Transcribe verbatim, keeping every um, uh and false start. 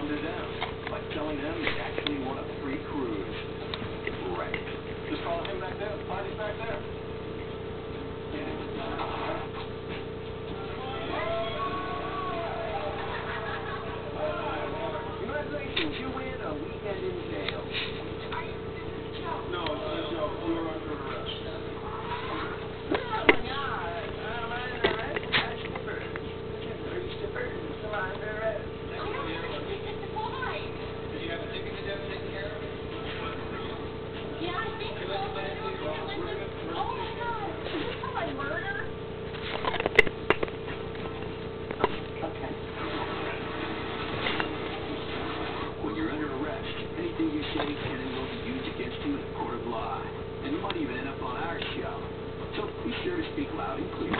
calmed her down by telling them they actually want a free cruise. Right. Just follow him back there. The party's back there. Congratulations, you win a weekend in jail. No, it's a joke. You were under arrest. Oh my God. I'm under arrest. I'm skipper. Three skippers. I'm under arrest. Why? Did you have a ticket to get taken care of? Yeah, I think so, but I don't think it was. Oh my God. Is this for my murder? Okay. When you're under arrest, anything you say can and will be used against you in a court of law. And you might even end up on our show. So be sure to speak loud and clear.